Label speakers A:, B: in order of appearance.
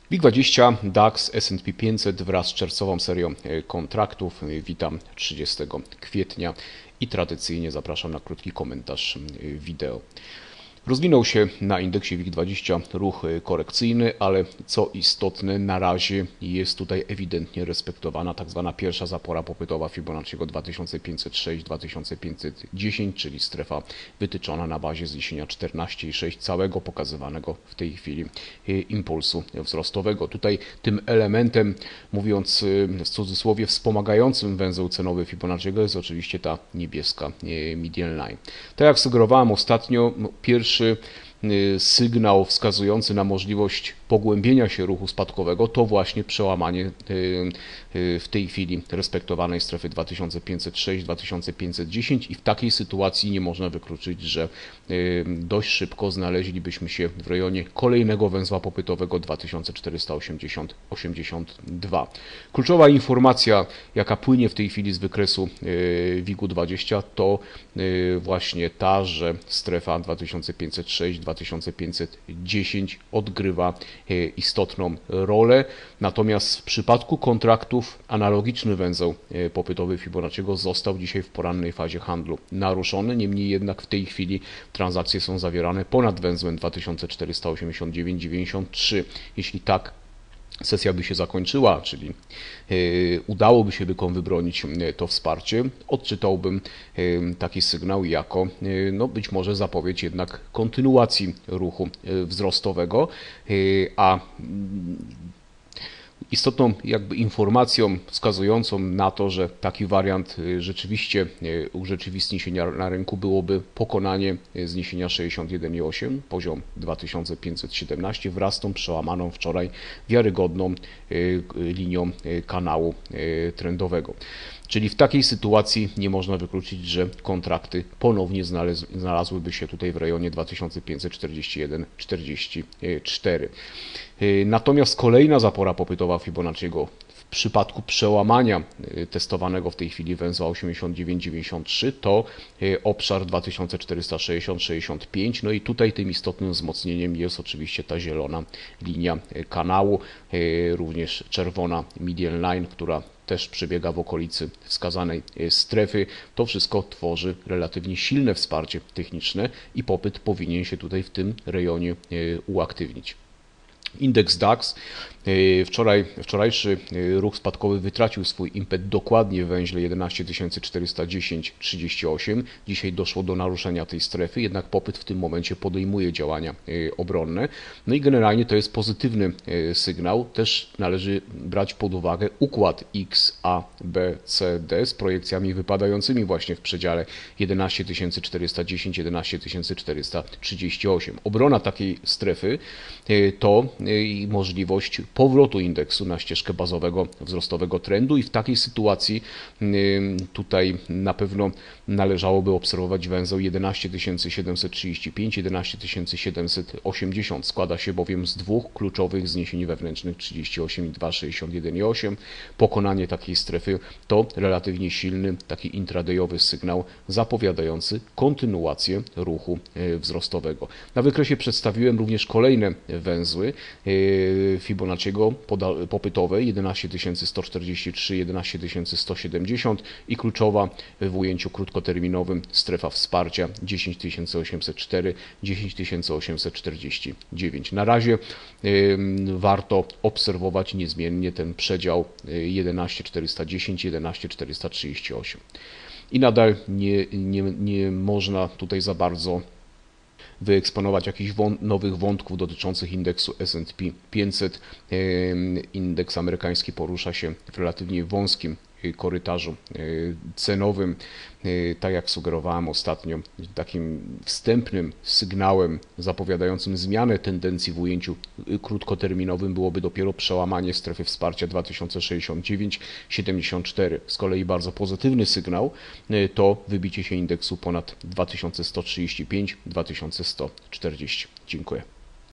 A: WIG20, DAX, S&P 500 wraz z czerwcową serią kontraktów. Witam 30 kwietnia i tradycyjnie zapraszam na krótki komentarz wideo. Rozwinął się na indeksie WIG20 ruch korekcyjny, ale co istotne, na razie jest tutaj ewidentnie respektowana tak zwana pierwsza zapora popytowa Fibonacciego 2506-2510, czyli strefa wytyczona na bazie zniesienia 14,6 całego pokazywanego w tej chwili impulsu wzrostowego. Tutaj tym elementem, mówiąc w cudzysłowie, wspomagającym węzeł cenowy Fibonacciego jest oczywiście ta niebieska median line. Tak jak sugerowałem ostatnio, pierwszy sygnał wskazujący na możliwość pogłębienia się ruchu spadkowego to właśnie przełamanie w tej chwili respektowanej strefy 2506-2510 i w takiej sytuacji nie można wykluczyć, że dość szybko znaleźlibyśmy się w rejonie kolejnego węzła popytowego 2480-82. Kluczowa informacja, jaka płynie w tej chwili z wykresu WIG-20, to właśnie ta, że strefa 2506-2510 odgrywa istotną rolę. Natomiast w przypadku kontraktów analogiczny węzeł popytowy Fibonacciego został dzisiaj w porannej fazie handlu naruszony. Niemniej jednak w tej chwili transakcje są zawierane ponad węzłem 2489,93. Jeśli tak sesja by się zakończyła, czyli udałoby się bykom wybronić to wsparcie, odczytałbym taki sygnał jako być może zapowiedź jednak kontynuacji ruchu wzrostowego, a istotną informacją wskazującą na to, że taki wariant rzeczywiście urzeczywistni się na rynku, byłoby pokonanie zniesienia 61,8, poziom 2517 wraz z tą przełamaną wczoraj wiarygodną linią kanału trendowego. Czyli w takiej sytuacji nie można wykluczyć, że kontrakty ponownie znalazłyby się tutaj w rejonie 2541,44. Natomiast kolejna zapora popytowa Fibonacciego w przypadku przełamania testowanego w tej chwili węzła 89,93 to obszar 2460-65. No i tutaj tym istotnym wzmocnieniem jest oczywiście ta zielona linia kanału, również czerwona median line, która też przebiega w okolicy wskazanej strefy. To wszystko tworzy relatywnie silne wsparcie techniczne i popyt powinien się tutaj w tym rejonie uaktywnić. Indeks DAX. Wczorajszy ruch spadkowy wytracił swój impet dokładnie w węźle 11410,38. Dzisiaj doszło do naruszenia tej strefy, jednak popyt w tym momencie podejmuje działania obronne. No i generalnie to jest pozytywny sygnał. Też należy brać pod uwagę układ X, A, B, C, D z projekcjami wypadającymi właśnie w przedziale 11410-11438. Obrona takiej strefy to możliwość powrotu indeksu na ścieżkę bazowego wzrostowego trendu i w takiej sytuacji tutaj na pewno należałoby obserwować węzeł 11735-11780. Składa się bowiem z dwóch kluczowych zniesień wewnętrznych 38,2, 61,8. Pokonanie takiej strefy to relatywnie silny, taki intradayowy sygnał zapowiadający kontynuację ruchu wzrostowego. Na wykresie przedstawiłem również kolejne węzły Fibonacciego popytowe 11143, 11170 i kluczowa w ujęciu krótkoterminowym strefa wsparcia 10804, 10849. Na razie warto obserwować niezmiennie ten przedział 11410, 11438. I nadal nie można tutaj za bardzo wyeksponować jakichś nowych wątków dotyczących indeksu S&P 500. Indeks amerykański porusza się w relatywnie wąskim korytarzu cenowym. Tak jak sugerowałem ostatnio, takim wstępnym sygnałem zapowiadającym zmianę tendencji w ujęciu krótkoterminowym byłoby dopiero przełamanie strefy wsparcia 2069,74. Z kolei bardzo pozytywny sygnał to wybicie się indeksu ponad 2135-2140. Dziękuję.